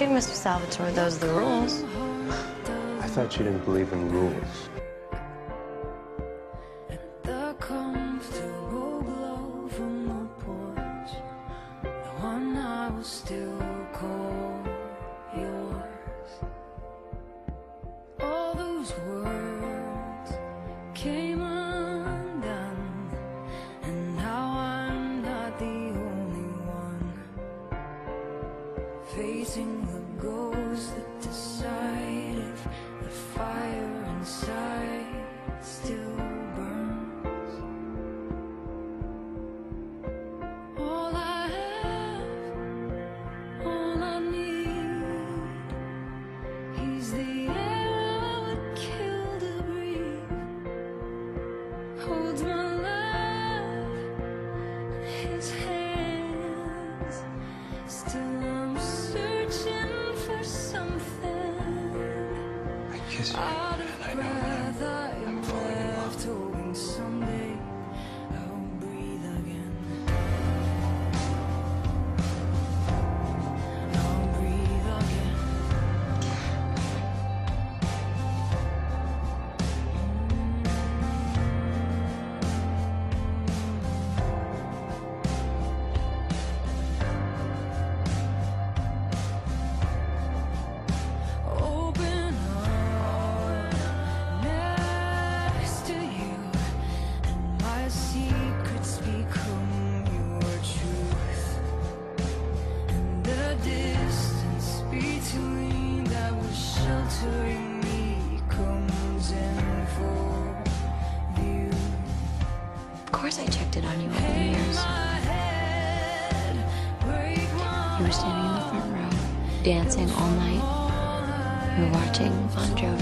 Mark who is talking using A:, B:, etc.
A: Okay, Mr. Salvatore, those are the rules.
B: I thought you didn't believe in rules.
C: The comfortable glow from the porch, the one I will still call yours. All those words came undone, and now I'm not the only one facing the ghosts that decide if the fire inside still burns. All I have, all I need, he's the air I would kill to breathe. Holds my life in his hands. Still I'm searching for something.
B: I kiss you,
C: Out
B: and
C: of
B: I know
C: breath,
B: that I'm falling in love.
C: hoping someday I'll breathe again. I'll breathe again. Open up next to you, and my secrets become your truth. And the distance between that was sheltering me comes in full view.
A: Of course I checked it on you over the
C: Pain
A: years.
C: my head, break my
A: You were standing in the front row, dancing all night. We were watching Bon Jovi.